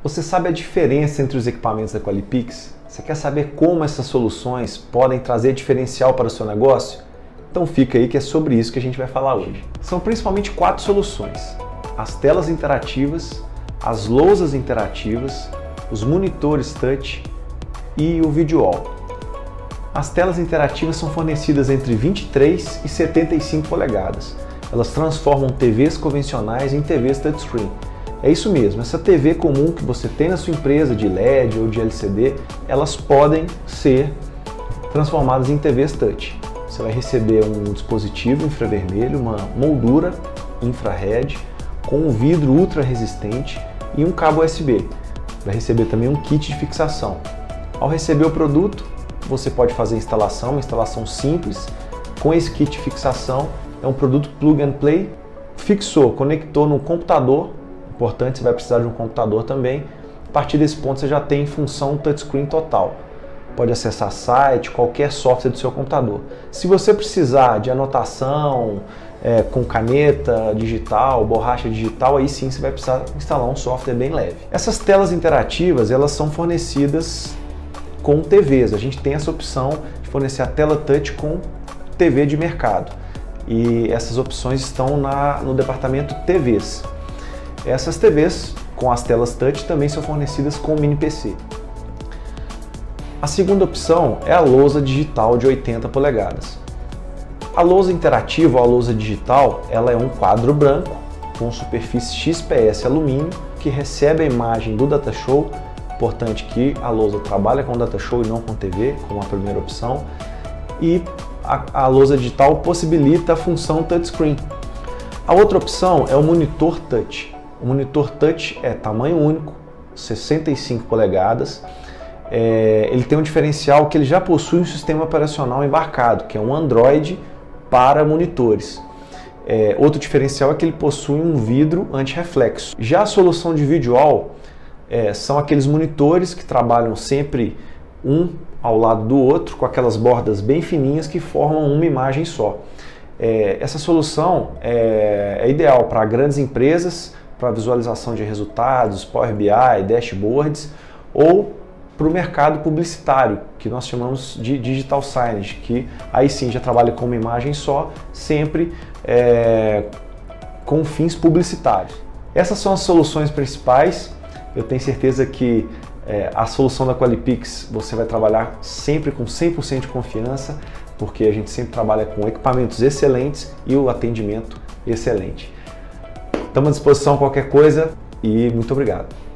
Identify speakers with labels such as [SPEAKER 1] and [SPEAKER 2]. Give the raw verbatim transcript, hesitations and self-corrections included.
[SPEAKER 1] Você sabe a diferença entre os equipamentos da Qualipix? Você quer saber como essas soluções podem trazer diferencial para o seu negócio? Então fica aí que é sobre isso que a gente vai falar hoje. São principalmente quatro soluções: as telas interativas, as lousas interativas, os monitores touch e o video wall. As telas interativas são fornecidas entre vinte e três e setenta e cinco polegadas. Elas transformam T Vs convencionais em T Vs touchscreen. É isso mesmo, essa T V comum que você tem na sua empresa de L E D ou de L C D, elas podem ser transformadas em T Vs touch. Você vai receber um dispositivo infravermelho, uma moldura infrared, com um vidro ultra resistente e um cabo U S B. Vai receber também um kit de fixação. Ao receber o produto, você pode fazer a instalação, uma instalação simples. Com esse kit de fixação, é um produto plug and play. Fixou, conectou no computador. Importante, você vai precisar de um computador também. A partir desse ponto você já tem função touchscreen total. Pode acessar site, qualquer software do seu computador. Se você precisar de anotação é, com caneta digital, borracha digital, aí sim você vai precisar instalar um software bem leve. Essas telas interativas, elas são fornecidas com T Vs. A gente tem essa opção de fornecer a tela touch com T V de mercado. E essas opções estão na, no departamento T Vs. Essas T Vs com as telas touch também são fornecidas com mini P C. A segunda opção é a lousa digital de oitenta polegadas. A lousa interativa ou a lousa digital, ela é um quadro branco com superfície X P S alumínio que recebe a imagem do Datashow. Importante que a lousa trabalha com Datashow e não com T V, como a primeira opção. E a, a lousa digital possibilita a função touchscreen. A outra opção é o monitor touch. O monitor touch é tamanho único, sessenta e cinco polegadas. É, ele tem um diferencial que ele já possui um sistema operacional embarcado, que é um Android para monitores. É, outro diferencial é que ele possui um vidro anti-reflexo. Já a solução de video wall é, são aqueles monitores que trabalham sempre um ao lado do outro, com aquelas bordas bem fininhas que formam uma imagem só. É, essa solução é, é ideal para grandes empresas, para visualização de resultados, Power B I, dashboards, ou para o mercado publicitário, que nós chamamos de digital signage, que aí sim já trabalha com uma imagem só, sempre é, com fins publicitários. Essas são as soluções principais. Eu tenho certeza que é, a solução da Qualipix você vai trabalhar sempre com cem por cento de confiança, porque a gente sempre trabalha com equipamentos excelentes e o atendimento excelente. Estamos à disposição qualquer coisa e muito obrigado.